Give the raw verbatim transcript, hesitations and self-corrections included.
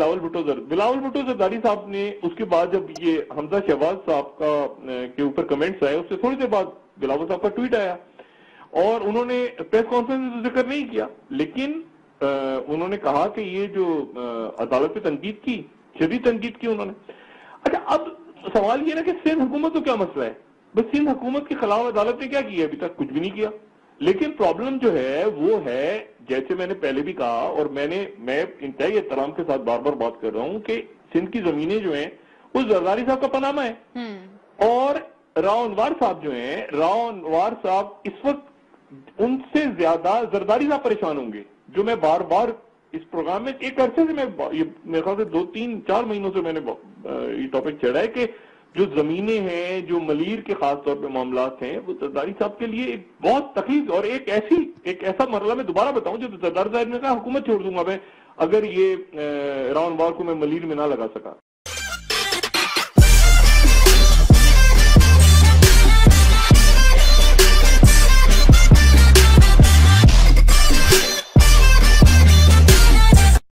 बिलावल भुट्टो जर बिलावल भुट्टो जरदारी साहब ने उसके बाद जब ये हमजा शहबाज साहब का के ऊपर कमेंट्स आए, उससे थोड़ी देर बाद बिलावल साहब का ट्वीट आया और उन्होंने प्रेस कॉन्फ्रेंस में जिक्र नहीं किया, लेकिन आ, उन्होंने कहा कि ये जो आ, अदालत पे तनकीद की, शदीद तनकीद की उन्होंने। अच्छा, अब सवाल ये ना कि सिंध हुकूमत को क्या मसला है? बस सिंध हुकूमत के खिलाफ अदालत ने क्या किया? अभी तक कुछ भी नहीं किया। लेकिन प्रॉब्लम जो है वो है, जैसे मैंने पहले भी कहा और मैंने मैं इंतहाई एहतराम के साथ बार बार बात कर रहा हूं कि सिंध की जमीनें जो हैं वो जरदारी साहब का पनामा है और राव अनवार साहब जो हैं, राव अनवार साहब इस वक्त उनसे ज्यादा जरदारी साहब परेशान होंगे, जो मैं बार बार इस प्रोग्राम में एक अरसे से मैं ये मेरे ख्याल से दो तीन चार महीनों से मैंने ये टॉपिक छेड़ा है कि जो जमीनें हैं, जो मलीर के खास तौर पे मामलात हैं, वो जरदारी साहब के लिए एक बहुत तकलीफ और एक ऐसी एक ऐसा मरला मैं दोबारा बताऊं जो जरदारी साहब ने कहा हुकूमत छोड़ दूंगा मैं अगर ये राव अनवार को मैं मलीर में ना लगा सका।